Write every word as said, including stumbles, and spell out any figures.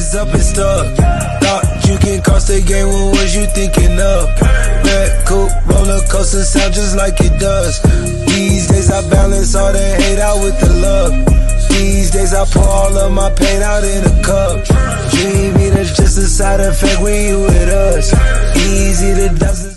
was up and stuck. Thought you can cross the game, what was you thinking of? Red coupe, roller coaster sound just like it does. These days I balance all the hate out with the love. These days I pour all of my pain out in a cup. Dreaming is just a side effect when you with us. Easy to dust.